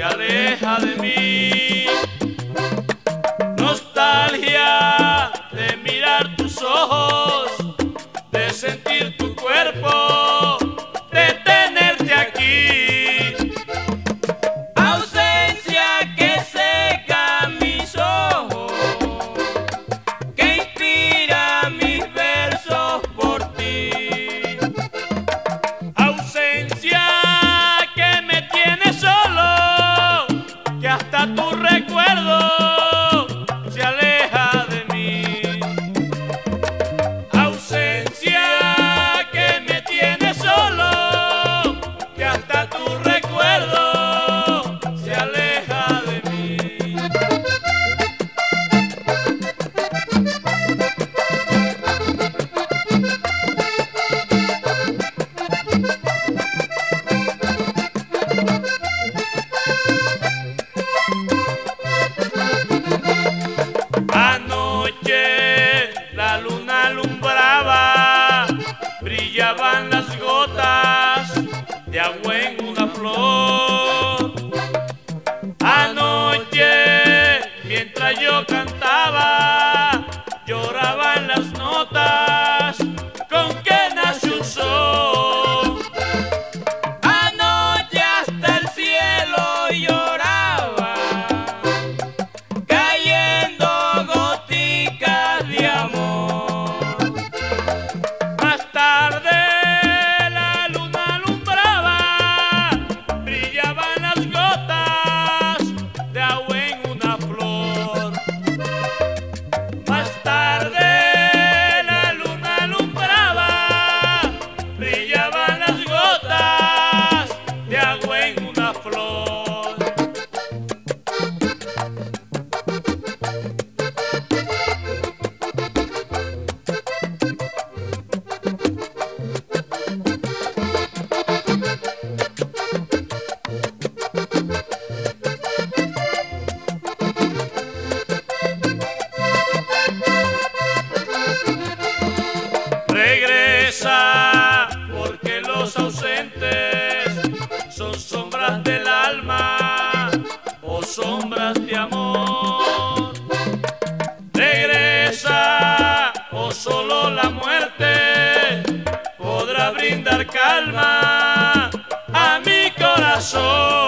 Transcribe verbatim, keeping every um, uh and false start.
aleja de mí. Nostalgia de mirar tus ojos, de sentir tu cuerpo, de tenerte aquí. Ausencia que seca mis ojos, que inspira mis versos por ti. Ausencia que me tiene solo, que hasta tu recuerdo se aleja de mí. Ausencia que me tiene solo, que hasta tu recuerdo se aleja de mí. Anoche la luna alumbraba, brillaban las gotas de agua en una flor. Anoche, mientras yo cantaba, lloraban las notas con que nace un sol. Anoche hasta el cielo lloraba, cayendo goticas de amor. Más tarde la luna alumbraba, brillaban las gotas de agua en una flor. Más tarde la luna alumbraba, brillaban las gotas de agua en una flor. Regresa, porque los ausentes son sombras del alma o sombras de amor. Regresa, o solo la muerte podrá brindar calma a mi corazón.